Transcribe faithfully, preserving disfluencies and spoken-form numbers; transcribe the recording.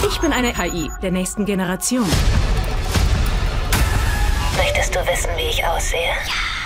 Ich bin eine K I der nächsten Generation. Möchtest du wissen, wie ich aussehe? Ja.